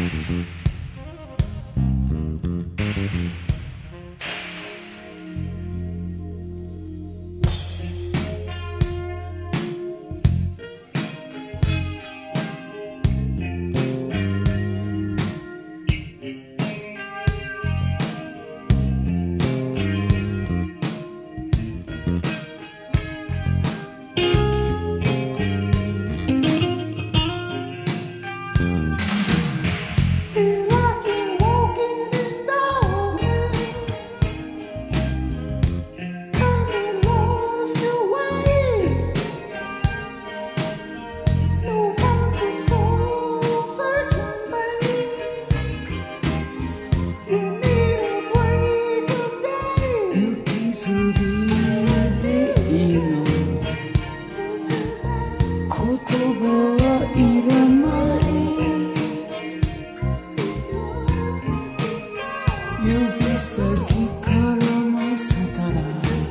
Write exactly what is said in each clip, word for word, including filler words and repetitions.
指先からませたら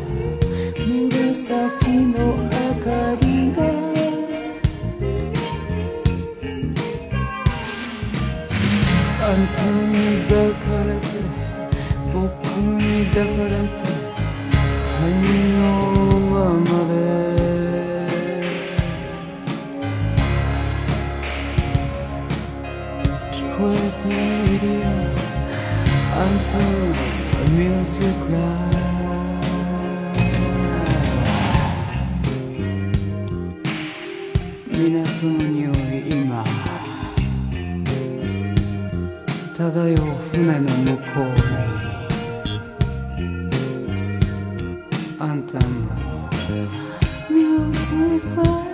紫の明かりがあんたに抱かれて僕に抱かれて他人のままで聞こえているよあんたのミュージックライ港の匂い今漂う船の向こうにあんたのミュージックライ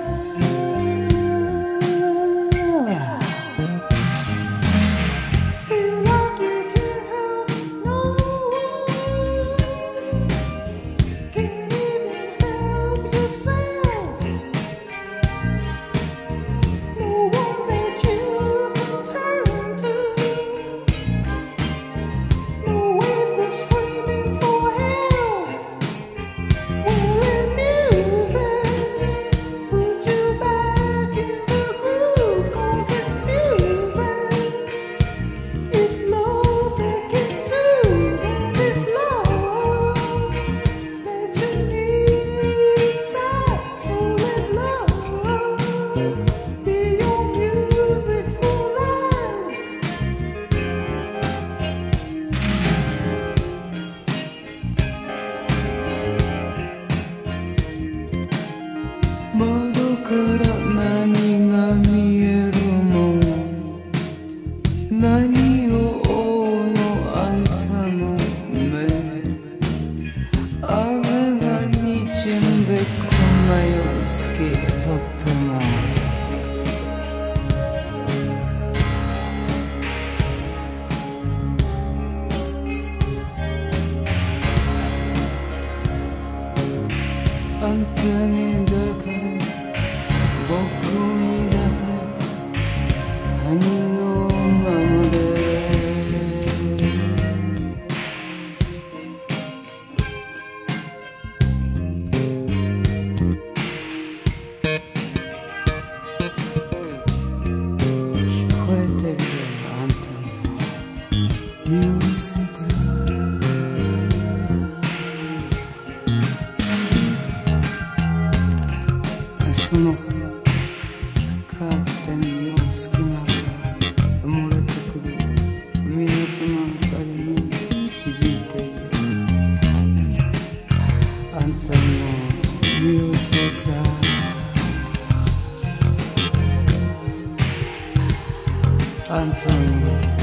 窓から何が見えるの何を追うのあんたの目あれがにじんでこんな夜好きとってもあんたに抱かれて僕に抱かれて他人のままで聞こえてるよあんたのミュージックそのカーテンの隙間から漏れてくる港の明かりに響いているあんたのミュージックあんたの